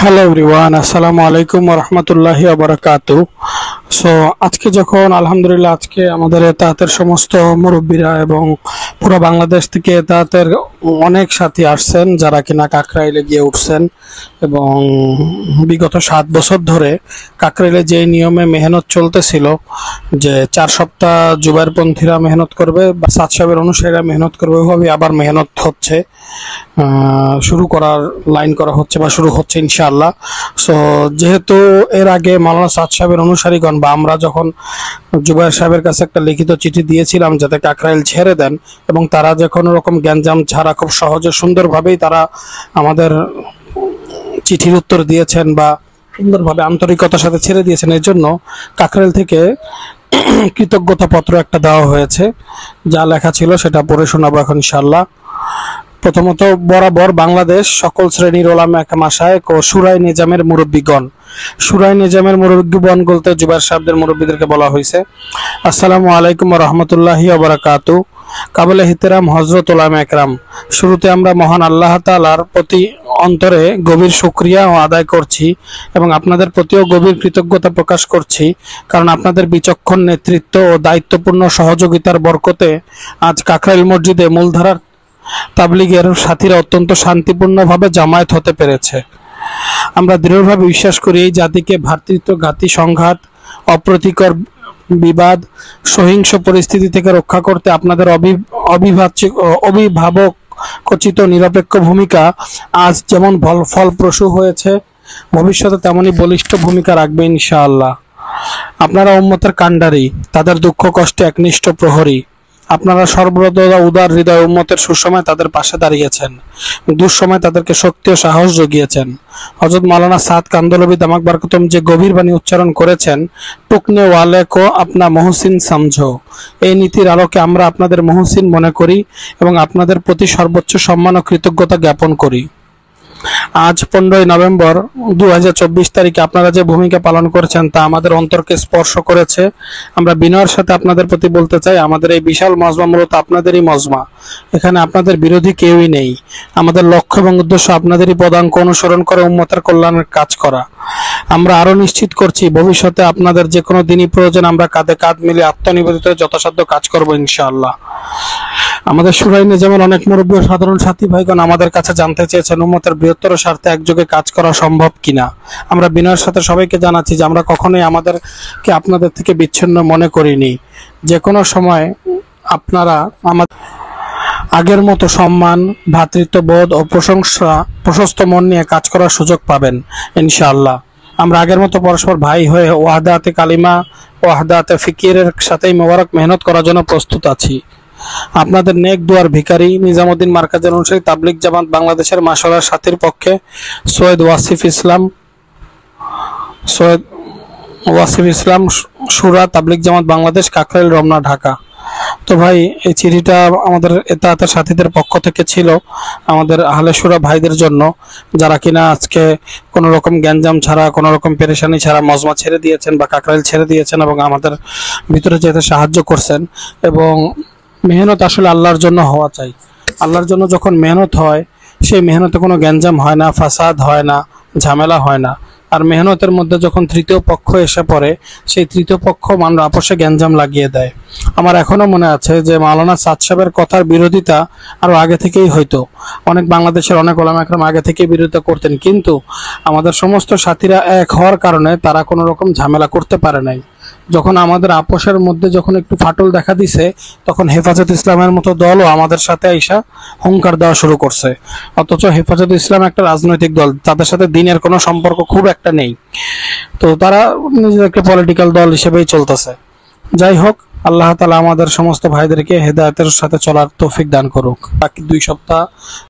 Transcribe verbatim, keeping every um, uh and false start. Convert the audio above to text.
Hello everyone, আসসালামু আলাইকুম ওয়া রাহমাতুল্লাহি ওয়া বারাকাতুহু। সো আজকে যখন আলহামদুলিল্লাহ আজকে আমাদের এতাহাতের সমস্ত মুরব্বীরা এবং পুরো বাংলাদেশ থেকে এতাহাতের অনেক সাথী আসছেন যারা কিনা কাকরাইলে গিয়ে উঠছেন এবং বিগত সাত বছর ধরে কাকরাইলে যে নিয়মে মেহনত চলতেছিল যে চার সপ্তাহ জুবাইরপন্থীরা মেহনত করবে বা সাত সাহেবের অনুসারীরা মেহনত করবে, ওইভাবে আবার মেহনত হচ্ছে, শুরু করার লাইন করা হচ্ছে বা শুরু হচ্ছে ইনশাআল্লাহ। সো যেহেতু এর আগে মাওলানা সাদ সাহেবের অনুসারীগণ বা আমরা যখন জুবাইর সাহেবের কাছে একটা লিখিত চিঠি দিয়েছিলাম যাতে কাকরাইল ছেড়ে দেন, এবং তারা যে কোনো রকম গ্যাঞ্জাম ছাড়া খুব সহজে সুন্দরভাবেই তারা আমাদের চিঠির উত্তর দিয়েছেন বা সুন্দরভাবে আন্তরিকতার সাথে ছেড়ে দিয়েছেন, এর জন্য কাকরাইল থেকে কৃতজ্ঞতা পত্র একটা দেওয়া হয়েছে। যা লেখা ছিল সেটা পড়ে শোনাবো এখন ইনশাআল্লাহ। প্রথমত, বরাবর বাংলাদেশ সকল শ্রেণীর ওলামা মাশায়েখ ও শুরাই নিজামের মুরব্বীগণ। শুরাই নিজামের মুরব্বীগণ বলতে জুবাইর সাহেবদের মুরব্বীদেরকে বলা হয়েছে। আসসালামু আলাইকুম ওয়া রাহমাতুল্লাহি ওয়া বারাকাতুহু। কাবিলে ইহতিরাম হযরত ওলামা একরাম, শুরুতে আমরা মহান আল্লাহ তাআলার প্রতি অন্তরে গভীর শুকরিয়া ও আদায় করছি এবং আপনাদের প্রতিও গভীর কৃতজ্ঞতা প্রকাশ করছি, কারণ আপনাদের বিচক্ষণ নেতৃত্ব ও দায়িত্বপূর্ণ সহযোগিতার বরকতে আজ কাকরাইল মসজিদে মূলধারার তাবলীগের সাথীরা অত্যন্ত শান্তিপূর্ণভাবে জামায়াত হতে পেরেছে। আমরা দৃঢ়ভাবে বিশ্বাস করি এই জাতিকে ভ্রাতৃত্বঘাতী সংঘাত, অপ্রীতিকর বিবাদ, সহিংস পরিস্থিতি থেকে রক্ষা করতে আপনাদের অবিভাজ্য অভিভাবকোচিত নিরপেক্ষ ভূমিকা আজ যেমন ফলপ্রসূ হয়েছে, ভবিষ্যতে তেমনই বলিষ্ঠ ভূমিকা রাখবে ইনশাআল্লাহ। আপনারা উম্মতের কাণ্ডারি, তাদের দুঃখ কষ্টে একনিষ্ঠ প্রহরী। আপনারা সর্বদা উদার হৃদয় উম্মতের সুসময় তাদের পাশে দাঁড়িয়েছেন, দুঃসময় তাদেরকে শক্তি ও সাহস জুগিয়েছেন। হযরত মাওলানা সাদ কান্দলবি দামাক বারকাতুম যে গভীর বাণী উচ্চারণ করেছেন, টুকনে ওয়ালে কো আপনা মহসিন সমঝো, এই নীতির আলোকে আমরা আপনাদের মহসিন মনে করি এবং আপনাদের প্রতি সর্বোচ্চ সম্মান ও কৃতজ্ঞতা জ্ঞাপন করি। আজ পনেরোই নভেম্বর দু হাজার চব্বিশ তারিখে আপনারা যে ভূমিকা পালন করেছেন তা আমাদের অন্তরকে স্পর্শ করেছে। আমরা বিনয়ের সাথে আপনাদের প্রতি বলতে চাই, আমাদের এই বিশাল মজমা মূলত আপনাদেরই মজমা, এখানে আপনাদের বিরোধী কেউই নেই। আমাদের লক্ষ্য এবং উদ্দেশ্য আপনাদেরই পদাঙ্ক অনুসরণ করে উম্মতের কল্যাণের কাজ করা। আমরা আরো নিশ্চিত করছি ভবিষ্যতে আপনাদের যে কোনো দিনই প্রয়োজন আমরা কাঁধে কাঁধ মিলে আত্মনিবেদিত যথাসাধ্য কাজ করব ইনশাআল্লাহ। আমাদের শুরাই নিজামের অনেক মুরব্বী ও সাধারণ সাথী ভাইগণ আমাদের কাছে জানতে চেয়েছেন উম্মতের বৃহত্তর স্বার্থে একযোগে কাজ করা সম্ভব কিনা। আমরা বিনয়ের সাথে সবাইকে জানাচ্ছি যে আমরা কখনোই আমাদেরকে আপনাদের থেকে বিচ্ছিন্ন মনে করিনি। যে কোনো সময় আপনারা আমাদের আগের মতো সম্মান, ভ্রাতৃত্ববোধ ও প্রশংসা প্রশস্ত মন নিয়ে কাজ করার সুযোগ পাবেন ইনশাআল্লাহ। আমরা আগের মতো পরস্পর ভাই হয়ে ওয়াহদাতে কালিমা, ওয়াহদাতে ফিকিরের সাথেই মোবারক মেহনত করার জন্য প্রস্তুত আছি। আপনাদের নেক দুয়ার ভিখারি, নিজামুদ্দিন মার্কাজের অনুসারী তাবলিগ জামাত বাংলাদেশের মাশওয়ারার সাথীর পক্ষে সৈয়দ ওয়াসিফ ইসলাম সৈয়দ ওয়াসিফ ইসলাম শুরা তাবলিগ জামাত বাংলাদেশ, কাকরাইল, রমনা, ঢাকা। তো ভাই, এই চিঠিটা আমাদের এতাহাতের সাথীদের পক্ষ থেকে ছিল আমাদের আহলে শুরা ভাইদের জন্য, যারা কিনা আজকে কোনো রকম গ্যাঞ্জাম ছাড়া, কোনো রকম পেরেশানি ছাড়া মজমা ছেড়ে দিয়েছেন বা কাকরাইল ছেড়ে দিয়েছেন এবং আমাদের ভিতরে যেতে সাহায্য করছেন। এবং মেহনত আসলে আল্লাহর জন্য হওয়া চাই। আল্লাহর জন্য যখন মেহনত হয় সেই মেহনতে কোনো গ্যাঞ্জাম হয় না, ফাসাদ হয় না, ঝামেলা হয় না। আর মেহনতের মধ্যে যখন তৃতীয় পক্ষ এসে পড়ে সেই তৃতীয় পক্ষ মানুষ আপোষে গ্যাঞ্জাম লাগিয়ে দেয়। আমার এখনো মনে আছে যে মাওলানা সাদ সাহেবের কথার বিরোধিতা আরো আগে থেকেই হয়তো অনেক বাংলাদেশের অনেক ওলামা একরাম আগে থেকেই বিরোধিতা করতেন, কিন্তু আমাদের সমস্ত সাথীরা এক হওয়ার কারণে তারা কোনো রকম ঝামেলা করতে পারে নাই। যখন আমাদের আপোষের মধ্যে যখন একটু ফাটল দেখা দিছে তখন হেফাজত ইসলামের মতো দলও আমাদের সাথে আইসা হুঙ্কার দেওয়া শুরু করছে। অথচ হেফাজত ইসলাম একটা রাজনৈতিক দল, তাদের সাথে দিনের কোনো সম্পর্ক খুব একটা নেই, তো তারা নিজেদেরকে পলিটিক্যাল দল হিসেবেই চলতেছে। যাই হোক, আল্লাহ তাআলা আমাদের সমস্ত ভাইদেরকে হেদায়েতের সাথে চলার তৌফিক দান করুক। বাকি দুই সপ্তাহ